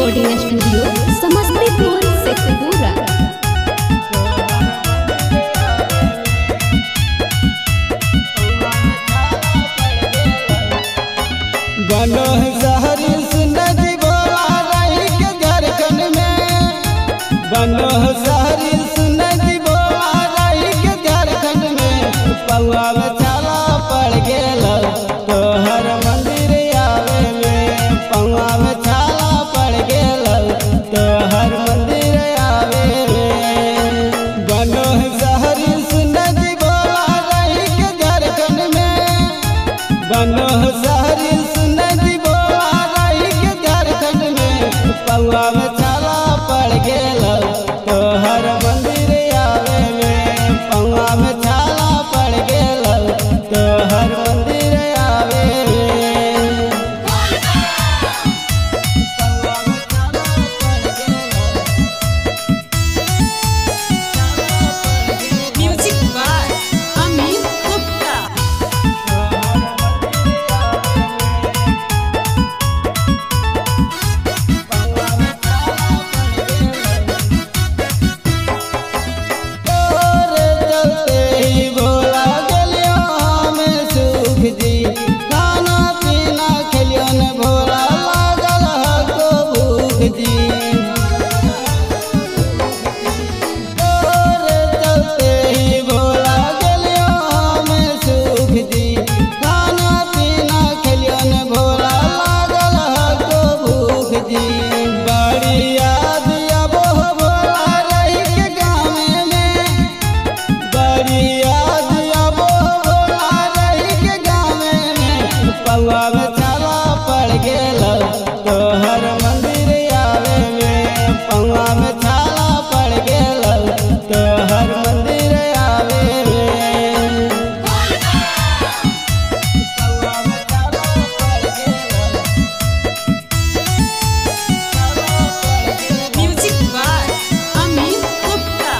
Recording studio Samastipur Sheikhpura. बनो शहरी सुनदी बोला रही के झारखंड में, बनो शहरी सुनदी बोला रही के झारखंड में। पौआ में छाला पड़ गेल तोहर मंदिर आवे में, पौआ में छाला पड़ गेल तोहर मंदिर आवे में। बनो शहरी सुनदी बोला रही के झारखंड में, बनो शहरी पौआ में छाला पड़ गेल तोहर मंदिर आवे में, पौआ में छाला पड़ गेल तोहर मंदिर आवे में। Music by Amit Gupta. खाना पीना खेलियो न भोला लागल हको भूख जी, तोरे चलते ही भोला गेलियो हमें सुख जी। खाना पीना खेलियो न भोला लागल हको भूख जी। बड़ी याद आबो भोला रही के गाँव में, बड़ी याद आबो भोला रही के गाँव में। पौआ में छाला पड़ गेल तोहर मंदिर आवे में, पौआ में छाला पड़ गेल तोहर मंदिर आवे में। पौआ में छाला पड़ गेल। Music by Amit Gupta.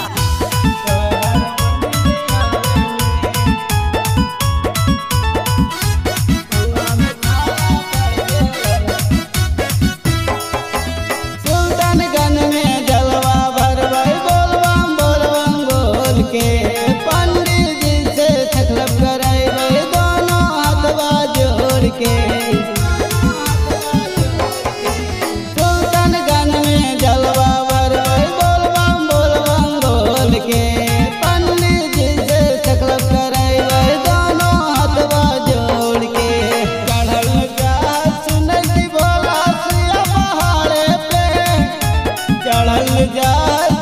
सुल्तानगंज में जलवा भरबै बोलबम बोलबम बोल के, पंडित जी से तकलब करैबै दोनों हाथवा जोड़ के। सुल्तानगंज में जलवा भरबै बोलबम बोलबम बोल के, पंडित जी से तकलब करैबै दोनों हाथवा जोड़ के। चढ़ल जा सुनदी भोला सिया पहाड़े पे, चढ़ल जा